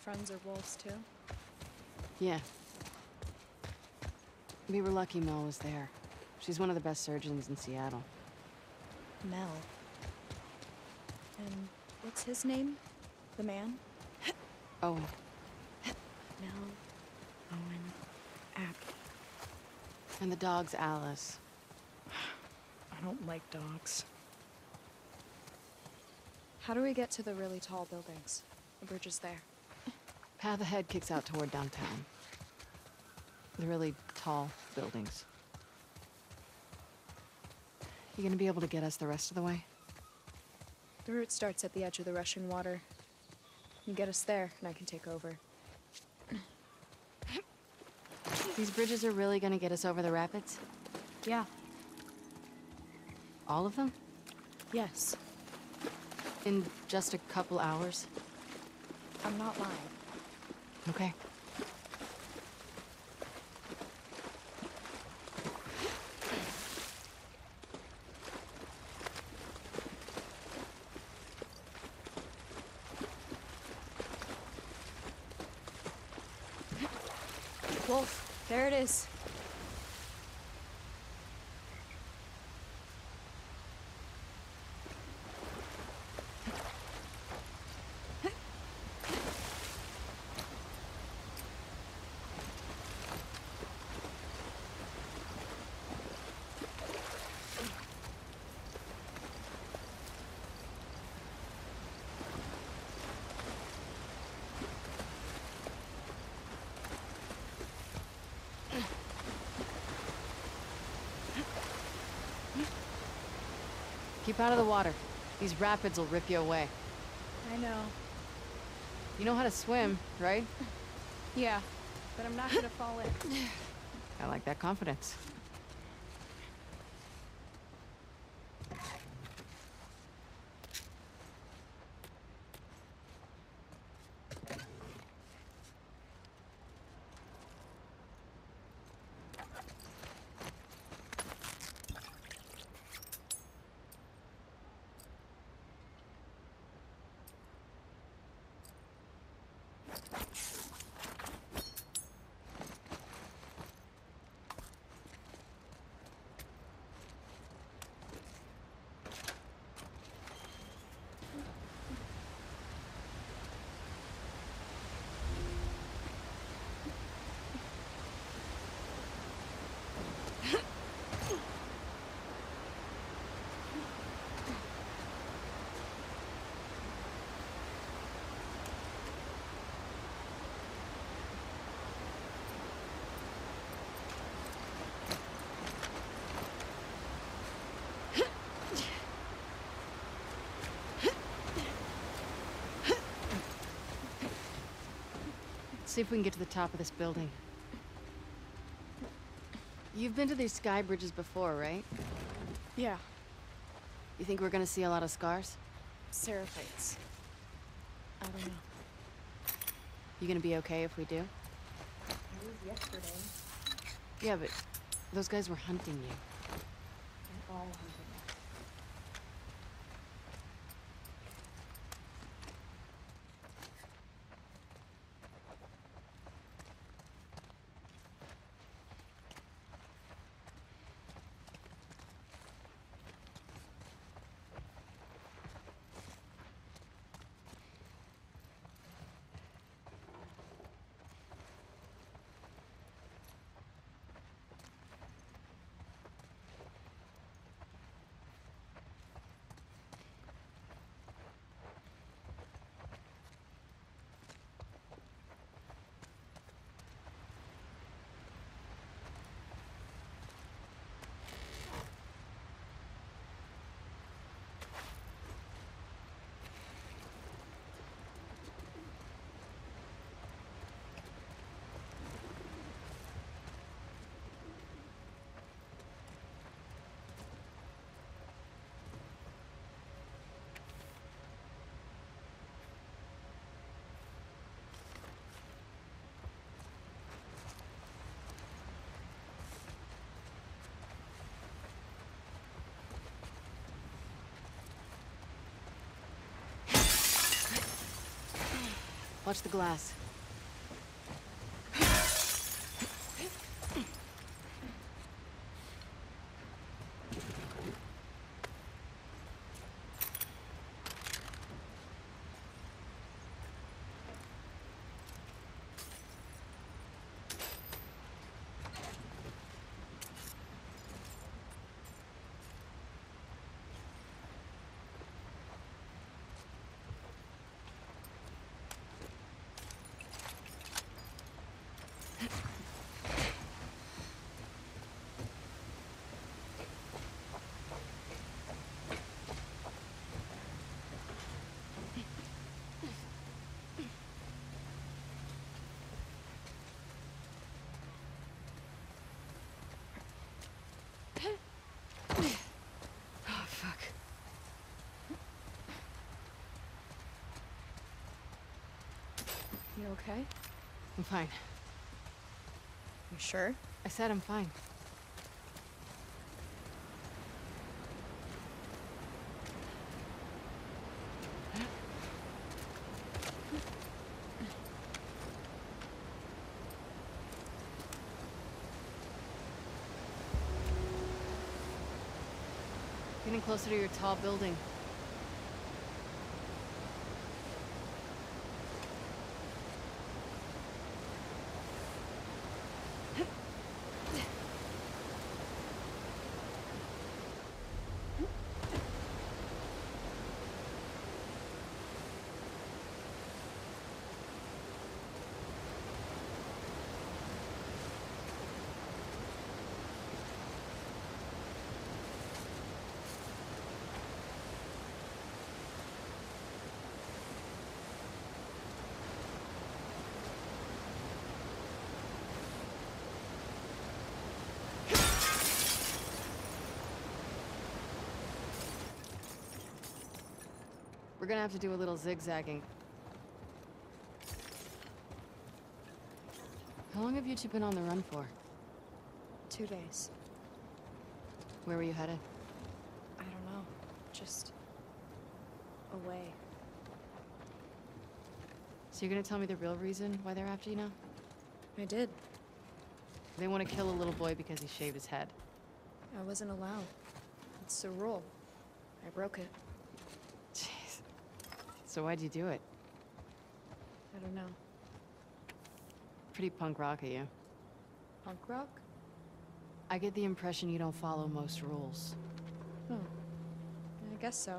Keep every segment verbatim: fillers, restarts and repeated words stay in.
friends are wolves too? Yeah. We were lucky Mel was there. She's one of the best surgeons in Seattle. Mel. And what's his name? The man? Owen. Mel, Owen, Abby. And the dog's Alice. I don't like dogs. How do we get to the really tall buildings? The bridge is there. Path ahead kicks out toward downtown. The really tall buildings. You gonna be able to get us the rest of the way? The route starts at the edge of the rushing water. You get us there, and I can take over. These bridges are really gonna get us over the rapids? Yeah. All of them? Yes. In just a couple hours? I'm not lying. Okay. Wolf, there it is. Keep out of the water. These rapids will rip you away. I know. You know how to swim, right? Yeah, but I'm not gonna fall in. I like that confidence. See if we can get to the top of this building. You've been to these sky bridges before, right? Yeah, You think we're gonna see a lot of scars? seraphites. I don't know. You gonna be okay if we do? I was yesterday. Yeah, but those guys were hunting you. And all hunting. Watch the glass. Oh, fuck. You okay? I'm fine. You sure? I said I'm fine. Getting closer to your tall building. We're gonna have to do a little zigzagging. How long have you two been on the run for? Two days. Where were you headed? I don't know. Just... away. So you're gonna tell me the real reason why they're after you now? I did. They want to kill a little boy because he shaved his head. I wasn't allowed. It's a rule. I broke it. Jeez. So why'd you do it? I don't know. Pretty punk rock of you. Punk rock? I get the impression you don't follow most rules. Oh. I guess so.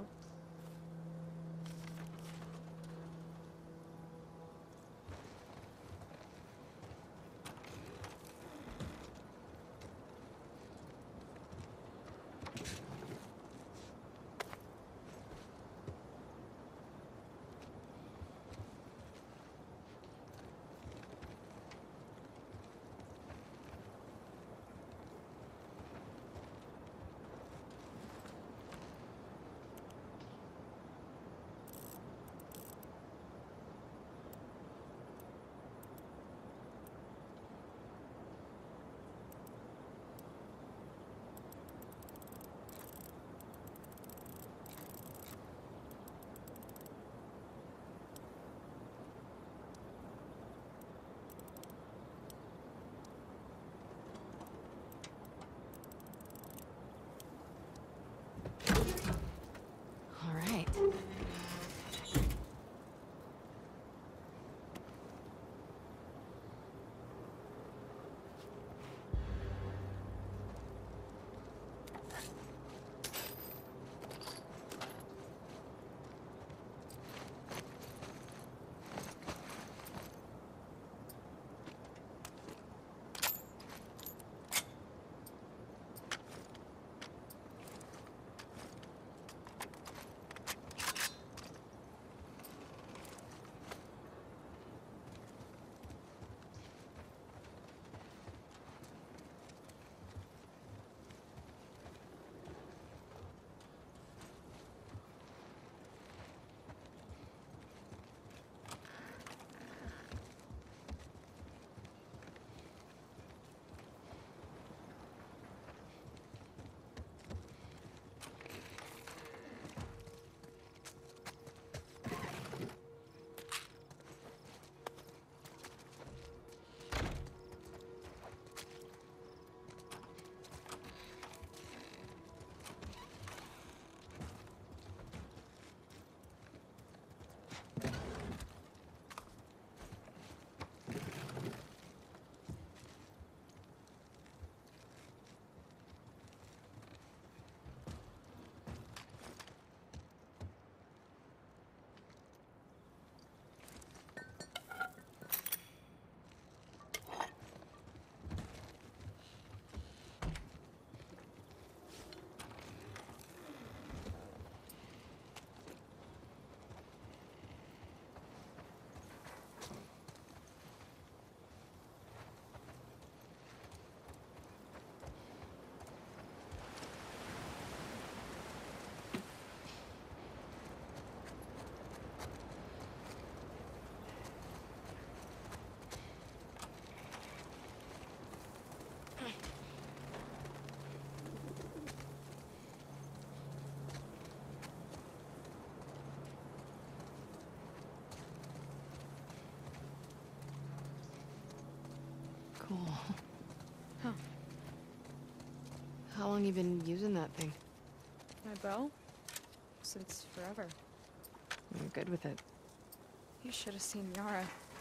long you been using that thing? My bow? Since forever. I'm good with it. You should have seen Yara.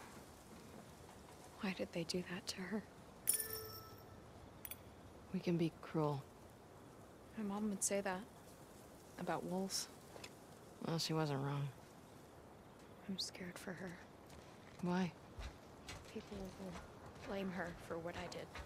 Why did they do that to her? We can be cruel. My mom would say that. About wolves. Well, she wasn't wrong. I'm scared for her. Why? People will blame her for what I did.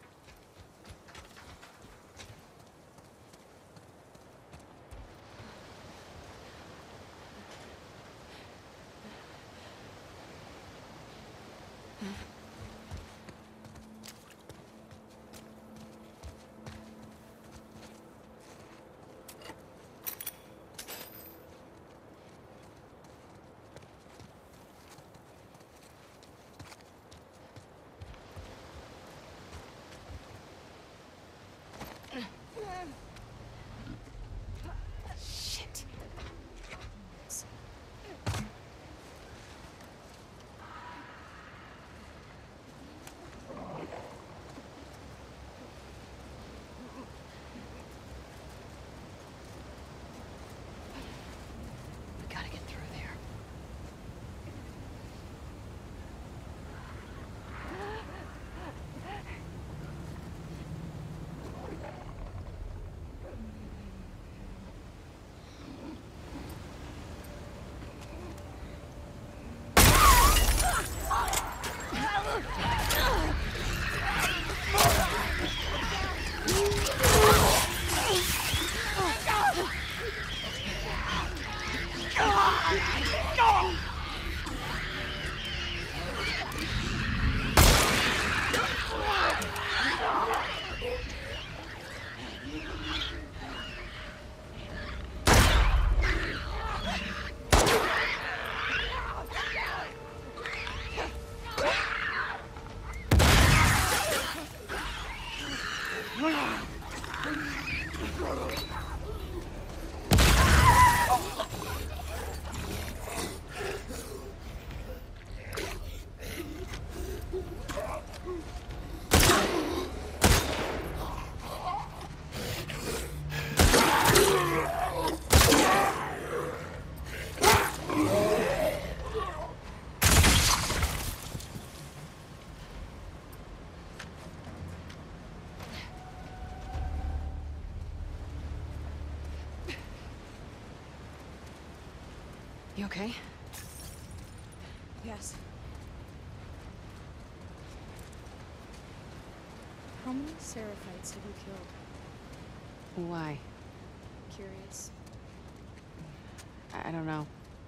Shit. We gotta get through there. You okay? Yes. How many Seraphites have you killed? Why? Curious. I I don't know.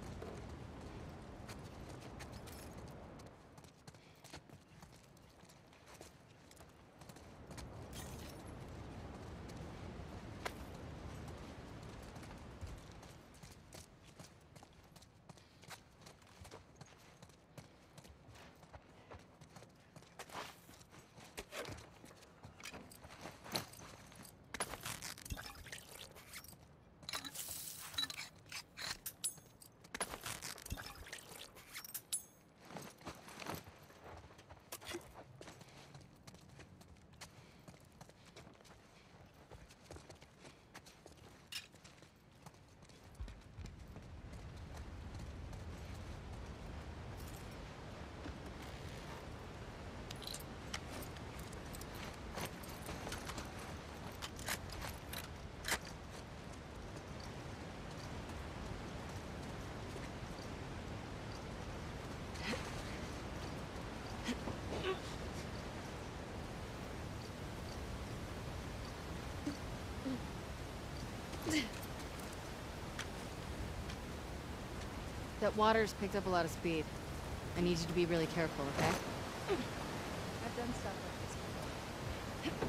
That water's picked up a lot of speed. I need you to be really careful, okay? I've done stuff like this before.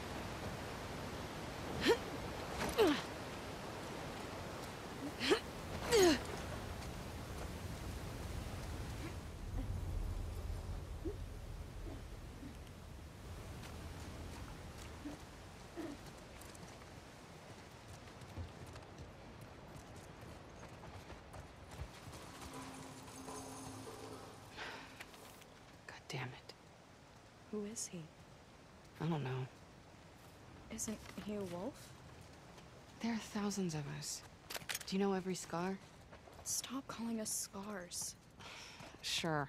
God damn it. Who is he? I don't know. Isn't he a wolf? There are thousands of us. Do you know every scar? Stop calling us scars. Sure.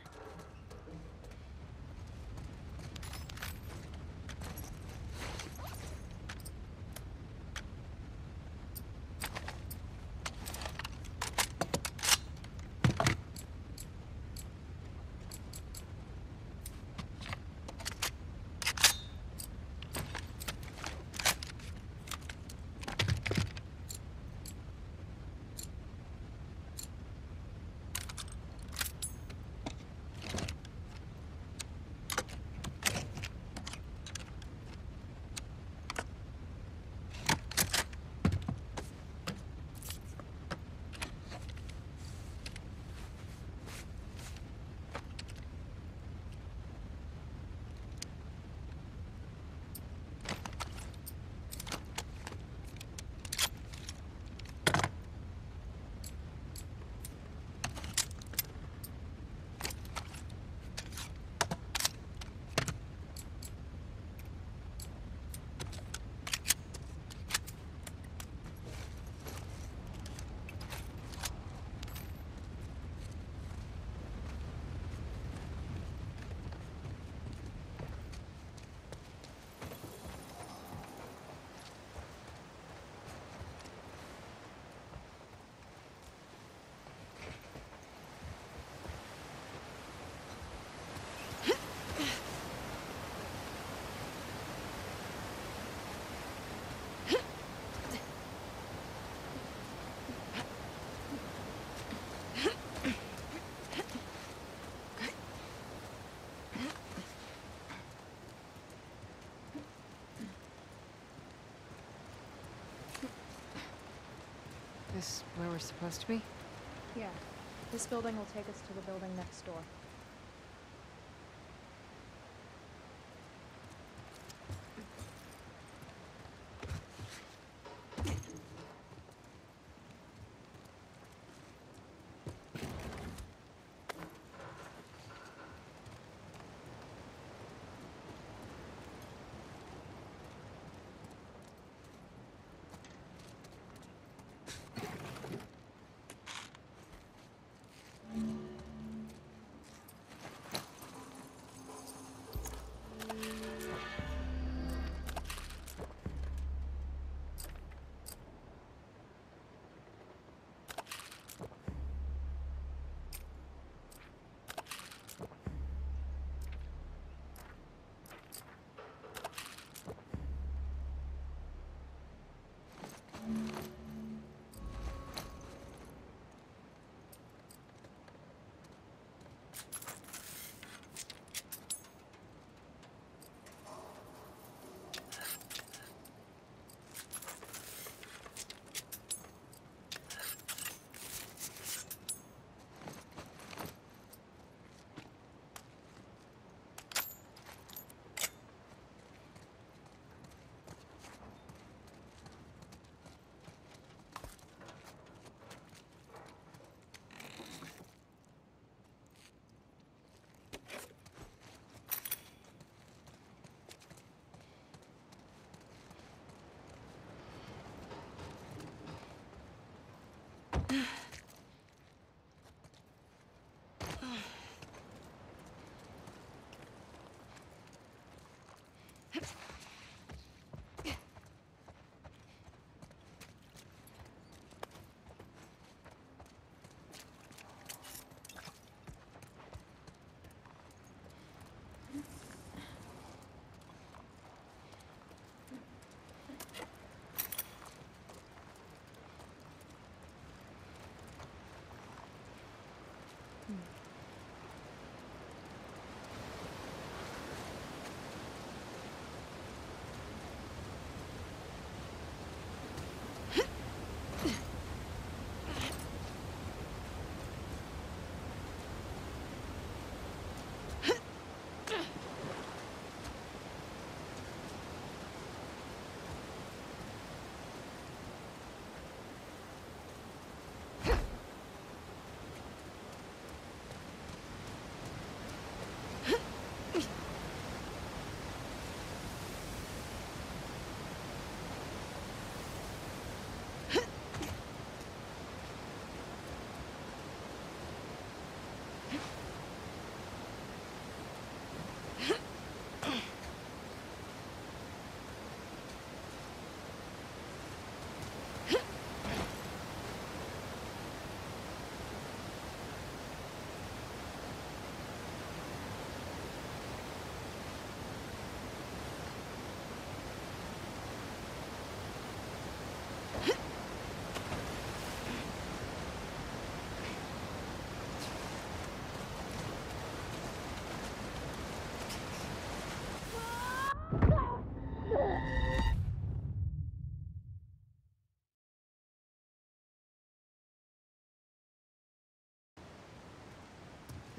This where we're supposed to be? Yeah. This building will take us to the building next door.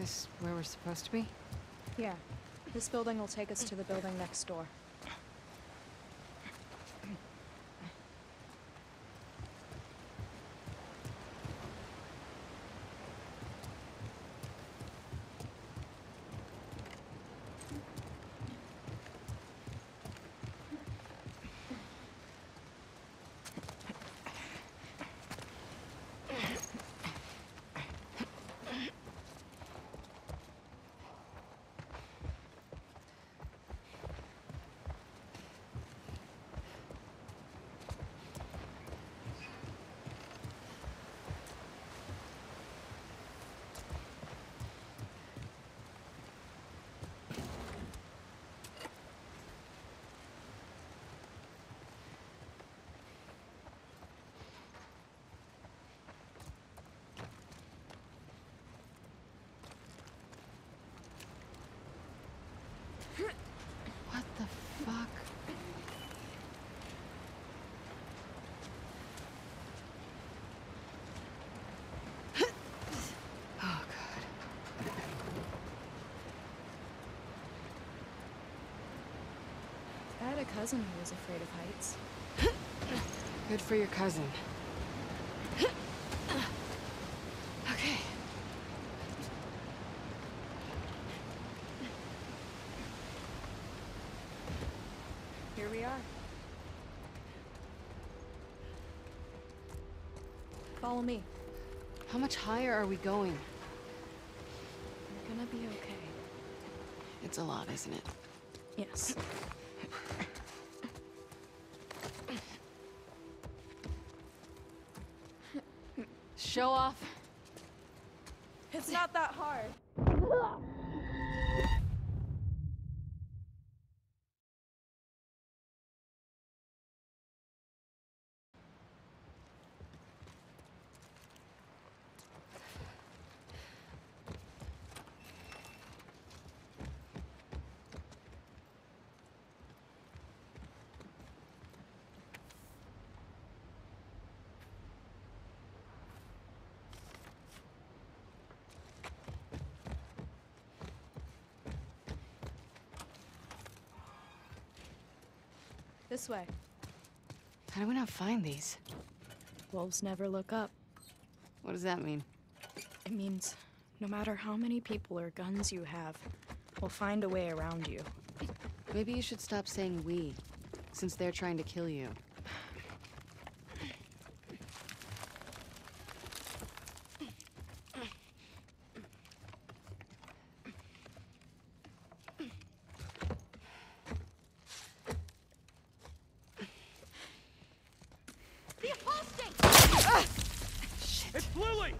This where we're supposed to be? Yeah. This building will take us to the building next door. What the fuck? Oh, God. I had a cousin who was afraid of heights. Good for your cousin. Okay. Here we are. Follow me. How much higher are we going? You're gonna be okay. It's a lot, isn't it? Yes. Show off. It's not that hard. This way. How do we not find these? Wolves never look up. What does that mean? It means no matter how many people or guns you have, we'll find a way around you. Maybe you should stop saying we, since they're trying to kill you. It's Lily!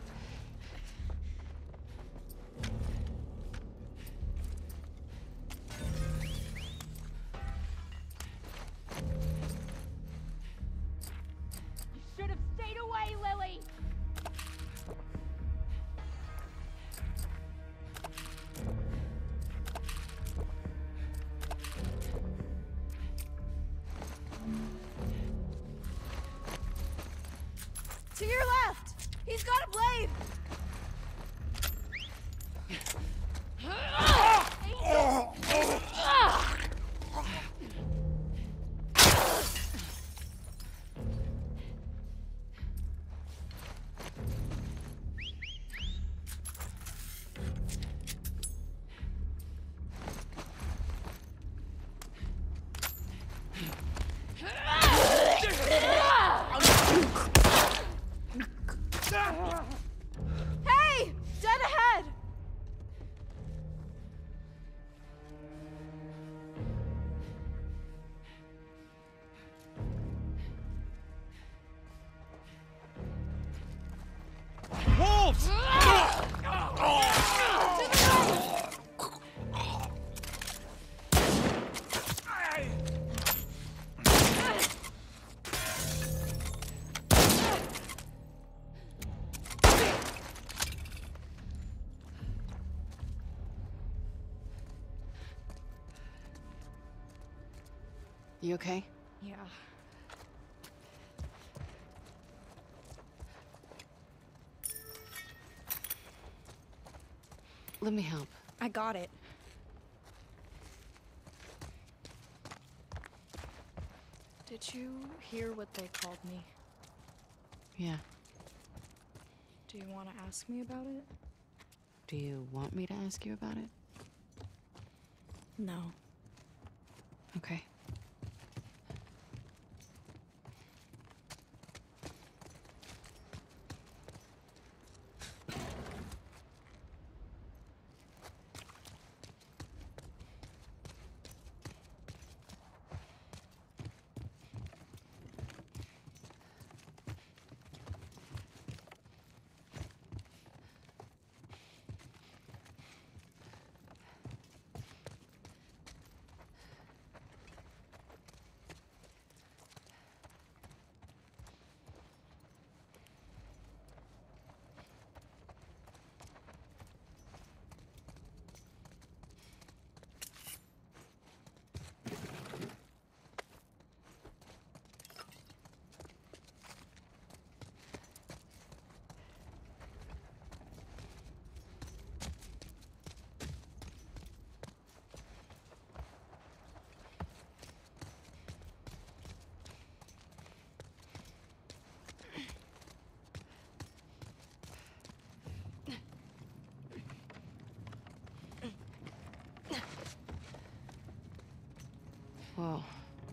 You should have stayed away, Lily! To your left! He's got a blade! Hey! Dead ahead! Wolves! You okay? Yeah. Let me help. I got it. Did you hear what they called me? Yeah. Do you want to ask me about it? Do you want me to ask you about it? No. Okay. Whoa.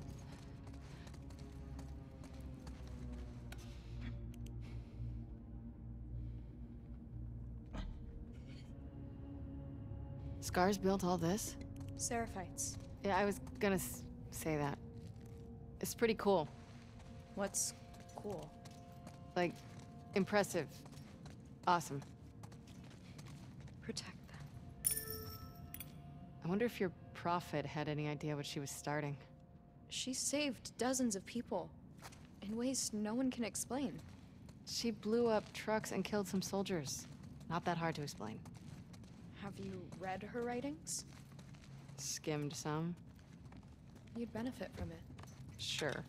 Scars built all this? Seraphites. Yeah, I was gonna s say that. It's pretty cool. What's cool? Like, impressive. Awesome. Protect them. I wonder if your prophet had any idea what she was starting. She saved dozens of people. In ways no one can explain. She blew up trucks and killed some soldiers. Not that hard to explain. Have you read her writings? Skimmed some? You'd benefit from it. Sure.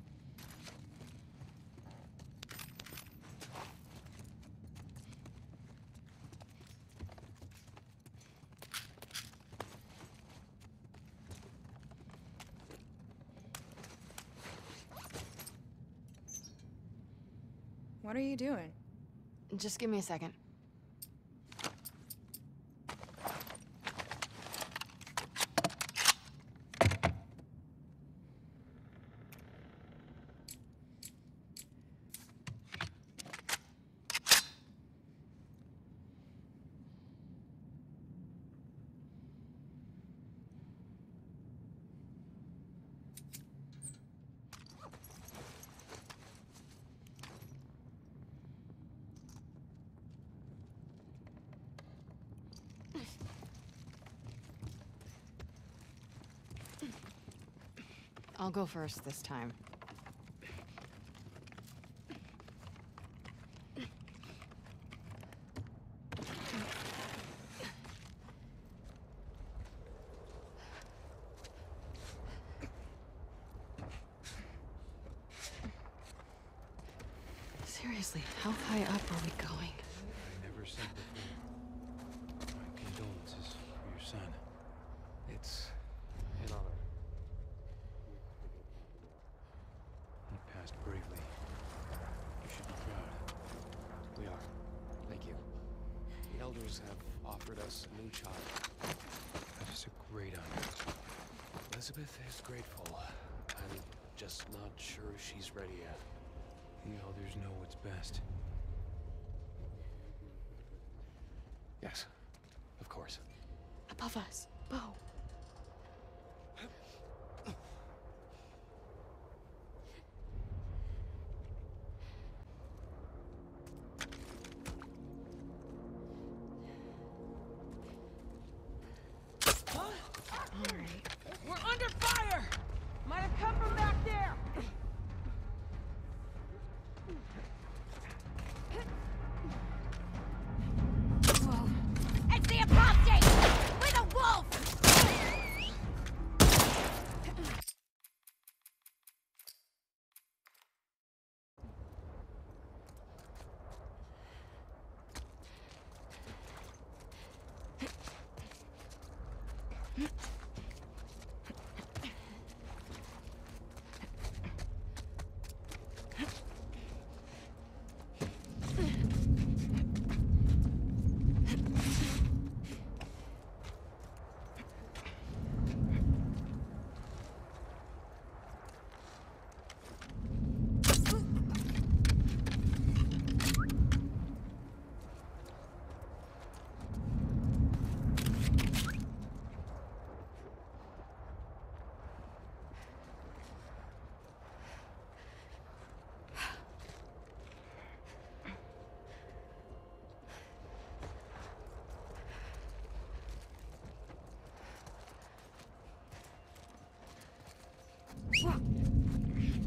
What are you doing? Just give me a second. I'll go first this time. Seriously, how high up are we going? I never said before. My condolences for your son. It's an honor. He passed bravely. You should be proud. We are. Thank you. The elders have offered us a new child. That is a great honor. Elizabeth is grateful. I'm just not sure she's ready yet. The elders know what's best. Yes, of course. Above us. Bo. We're under fire! Might have come from back there! Whoa. It's the apostate! With a wolf!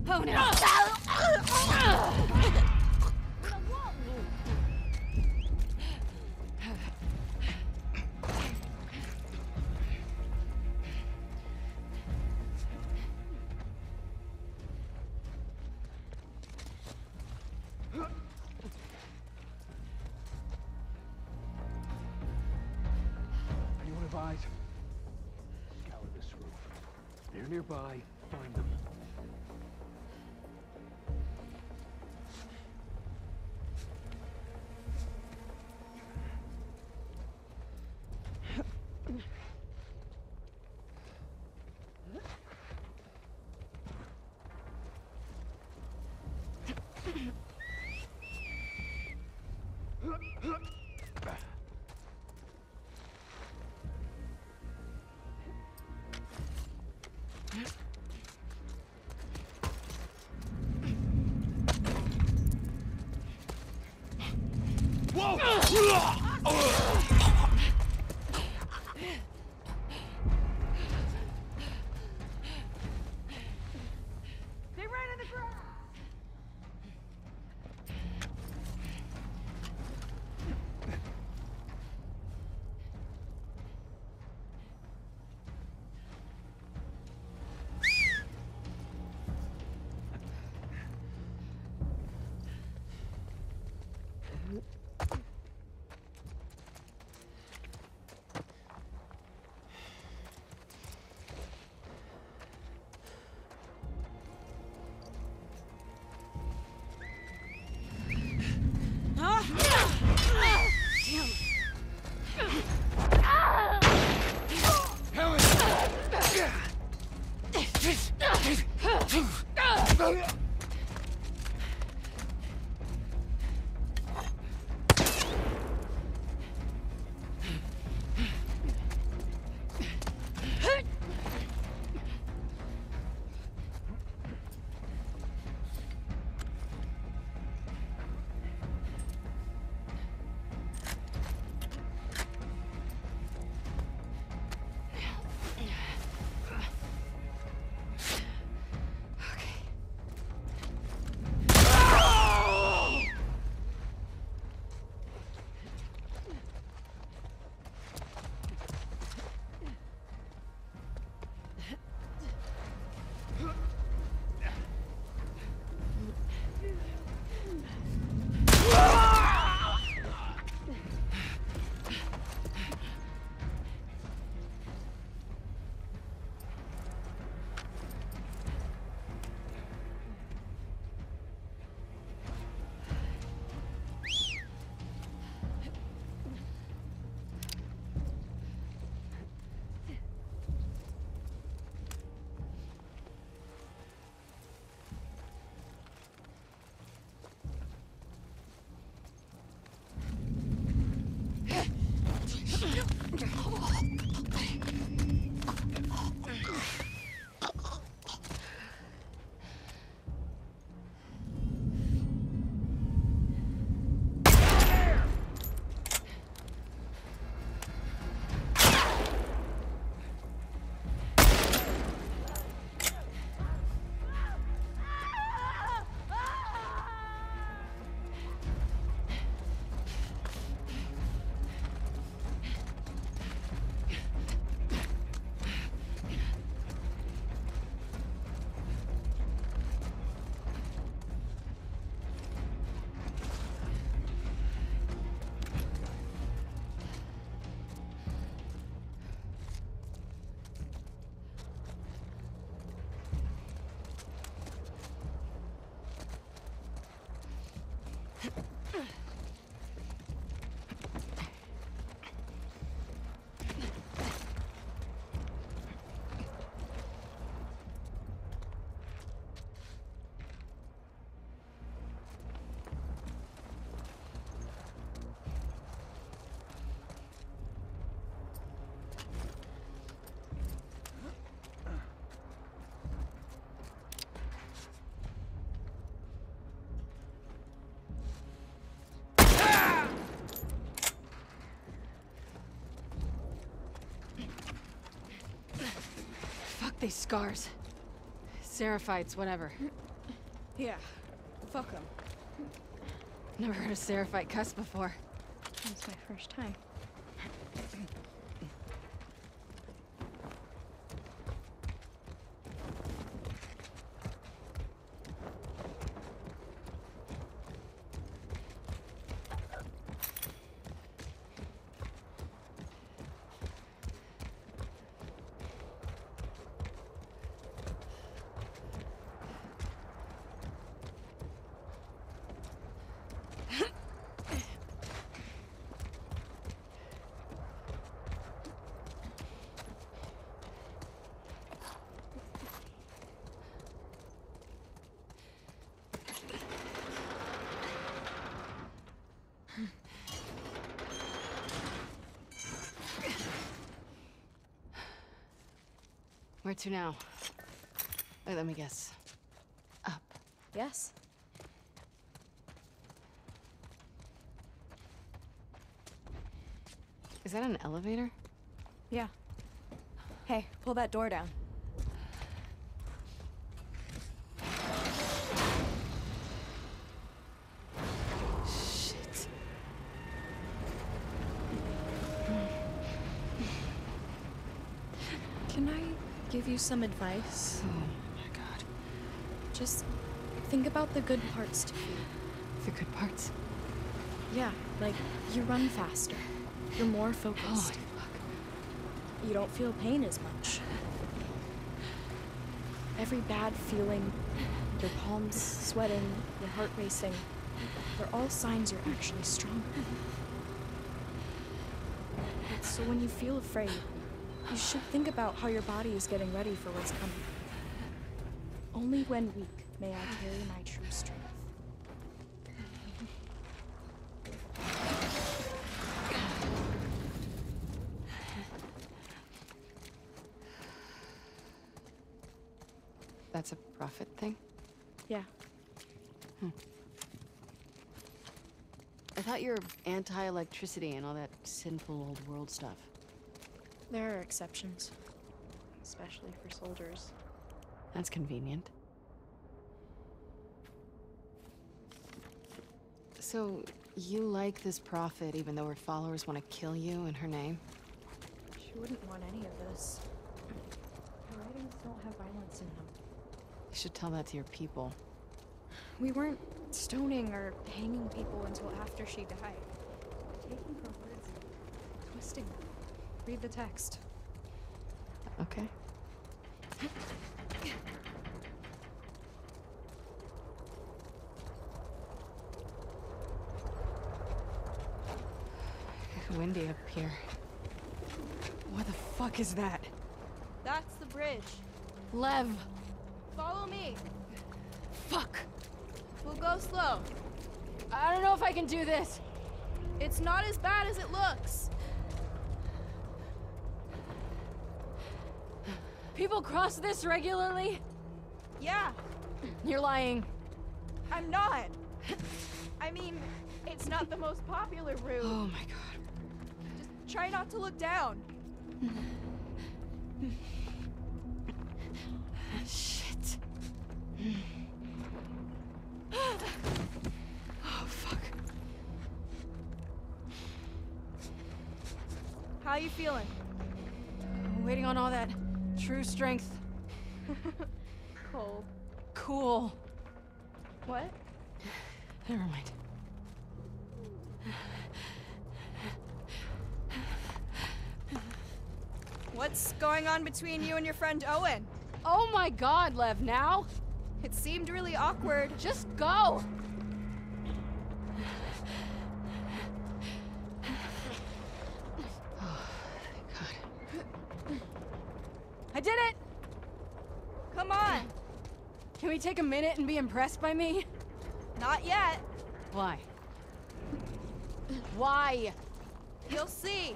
opponent. Anyone have eyes? Scour this roof. They're nearby. Find them. They ran in the grass. These scars. Seraphites, whatever. Yeah. Fuck him. Never heard a Seraphite cuss before. It's my first time. Where to now? Wait, let me guess. Up. Yes. Is that an elevator? Yeah. Hey, pull that door down. Shit. Can I give you some advice? Oh my god. Just think about the good parts to you. The good parts. Yeah, like you run faster. You're more Holy focused. fuck. You don't feel pain as much. Every bad feeling, your palms sweating, your heart racing, they're all signs you're actually stronger. So when you feel afraid, you should think about how your body is getting ready for what's coming. Only when weak may I carry my true strength. That's a prophet thing? Yeah. I thought you were anti-electricity and all that sinful old world stuff. There are exceptions. Especially for soldiers. That's convenient. So, you like this prophet even though her followers want to kill you in her name? She wouldn't want any of this. Her writings don't have violence in them. You should tell that to your people. We weren't stoning or hanging people until after she died. Taking her words and twisting them. Read the text. Okay. Windy up here. What the fuck is that? That's the bridge. Lev! Follow me. Fuck! We'll go slow. I don't know if I can do this! It's not as bad as it looks. People cross this regularly? Yeah, You're lying. I'm not. I mean, it's not the most popular route. Oh my god. Try not to look down. Shit. Oh, fuck. How you feeling? Waiting on all that true strength. Cold. Cool. What? Never mind. What's going on between you and your friend Owen? Oh my god, Lev, now? It seemed really awkward. Just go! Oh, thank God. I did it! Come on. Can we take a minute and be impressed by me? Not yet. Why? Why? You'll see.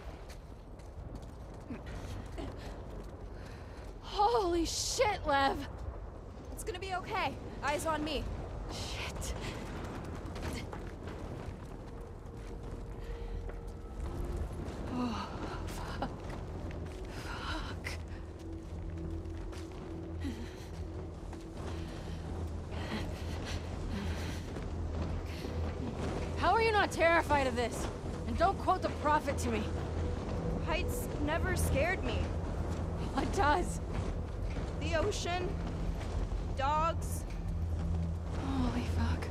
Holy shit, Lev! It's gonna be okay. Eyes on me. Shit. Oh, fuck. Fuck. not terrified of this. And don't quote the prophet to me. Heights never scared me. What does? The ocean, dogs. Holy fuck.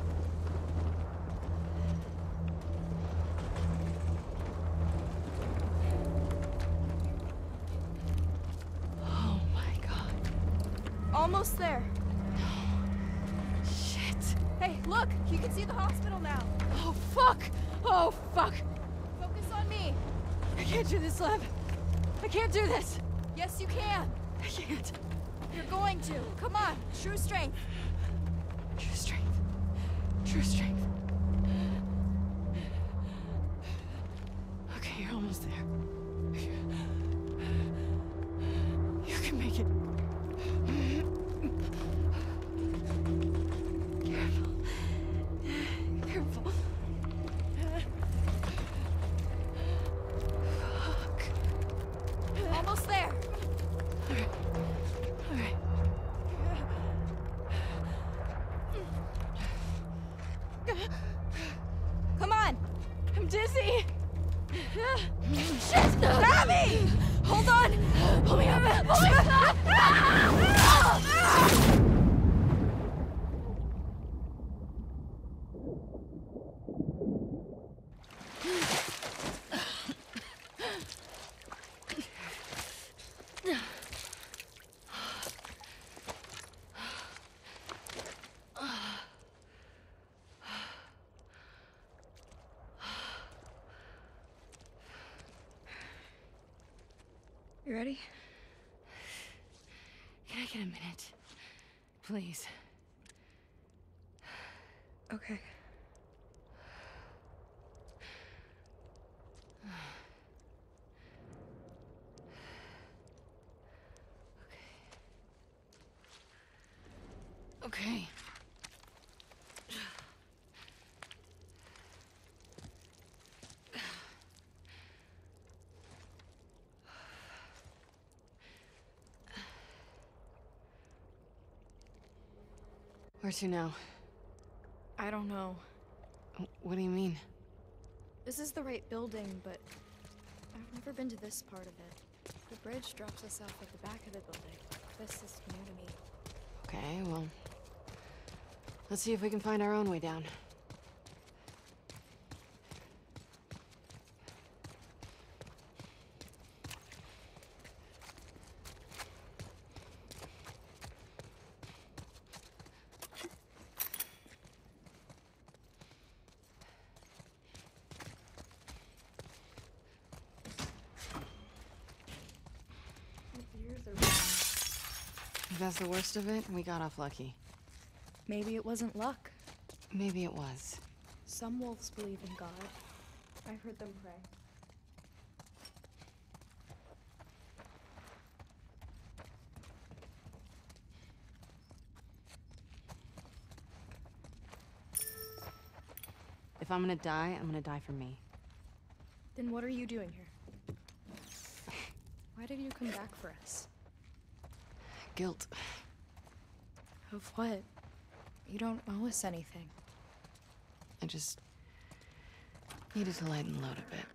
Oh my god. Almost there. Shit. Hey, look! You can see the hospital now. Oh, fuck! Oh, fuck! Focus on me. I can't do this, Lev. I can't do this. Yes, you can. I can't. You're going to. Come on. True strength. True strength. True strength. Okay, you're almost there. You can make it. Careful. Careful. Fuck. Almost there. All right. Come on. I'm dizzy. Shit! Abby! Hold on. Pull me up. Pull me up. You ready? Can I get a minute? Please. Okay. Okay. Where to now? I don't know. What do you mean? This is the right building, but I've never been to this part of it. The bridge drops us off at the back of the building. This is new to me. Okay, well... let's see if we can find our own way down. If that's the worst of it, we got off lucky. Maybe it wasn't luck. Maybe it was. Some wolves believe in God. I heard them pray. If I'm gonna die, I'm gonna die for me. Then what are you doing here? Why did you come back for us? Guilt. Of what? You don't owe us anything. I just... needed to lighten the load a bit.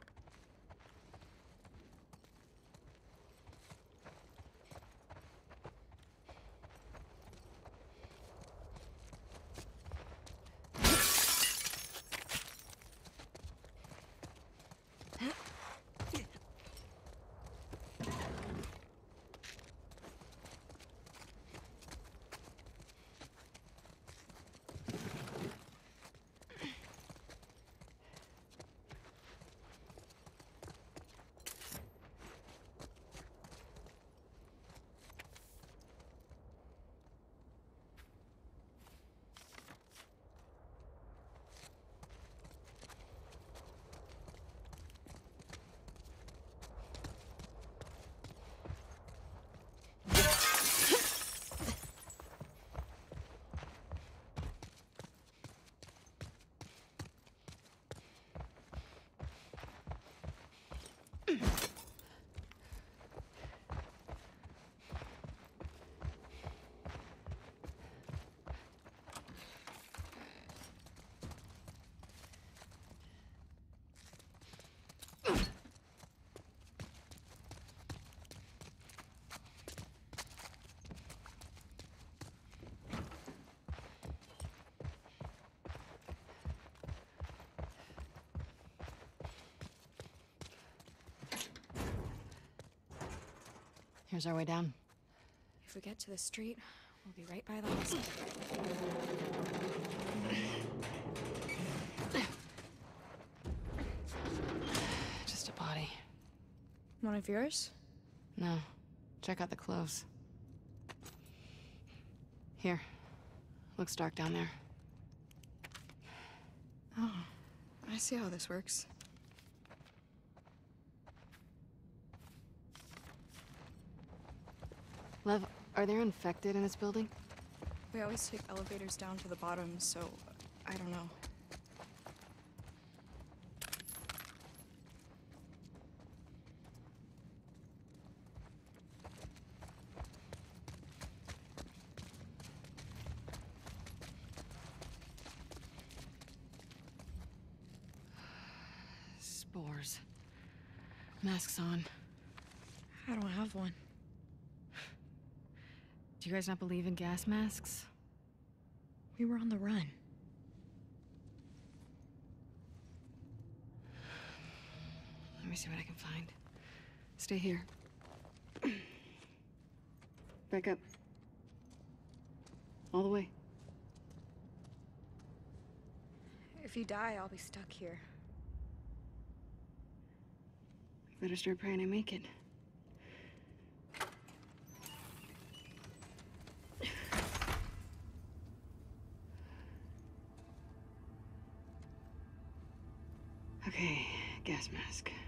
Here's our way down. If we get to the street, we'll be right by the hospital. Just a body. One of yours? No. Check out the clothes. Here. Looks dark down there. Oh, I see how this works. Lev, are there infected in this building? We always take elevators down to the bottom, so I don't know. Spores. Masks on. I don't have one. Do you guys not believe in gas masks? We were on the run. Let me see what I can find. Stay here. Back up. All the way. If you die, I'll be stuck here. Better start praying I make it. Okay, gas mask.